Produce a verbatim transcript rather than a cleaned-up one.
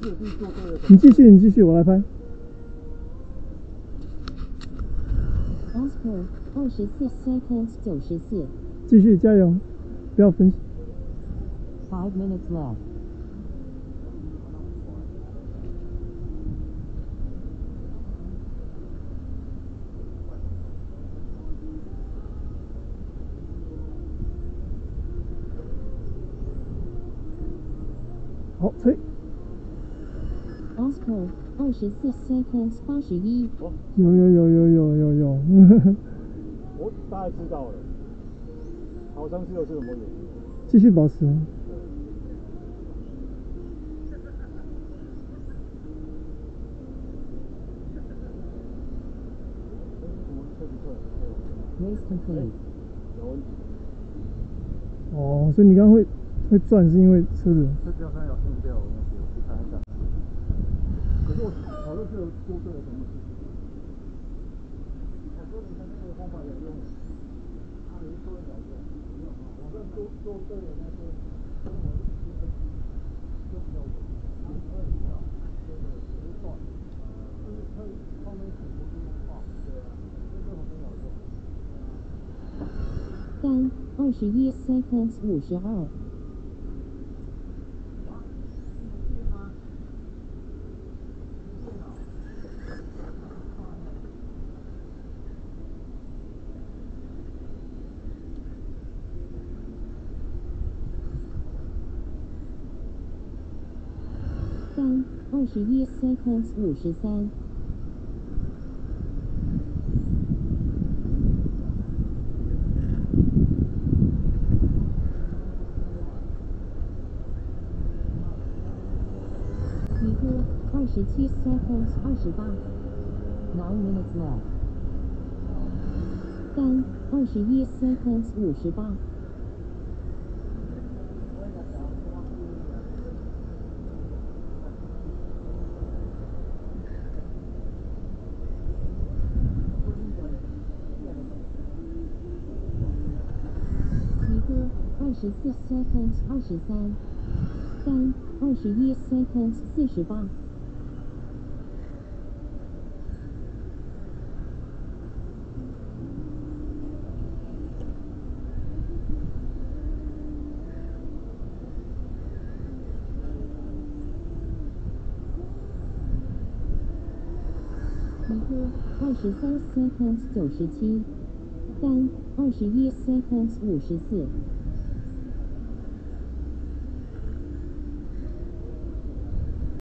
你继续，你继续，我来拍。 Oscar 二十四 seconds 九十四。 继续加油，不要分心。 Five minutes left. 好，吹。 Oscar 二十四 seconds 八十一。 有有有有有有有。 我大概知道了，好像是有这种模式。 继续保持。 Race complete. 有问题。 哦，所以你刚刚会会转，是因为车子。 这掉三角定掉，我们去去看一下。可是我好像是有做对了什么事情。我说你看那个方法有用，他有做一点用，我这做做对了那些，跟我就比较稳，然后可以掉，对对，不断，就是可以后面起步不用放，对啊，这个很有用。 三二十一 seconds 五十二。三二十一 seconds 五十三。尼哥二十七 seconds 二十八。Nine minutes left. 三二十一 seconds 五十八。尼哥二十四 seconds 二十三。三二十一 seconds 四十八。尼哥二十三 seconds 九十七。三二十一 seconds 五十四。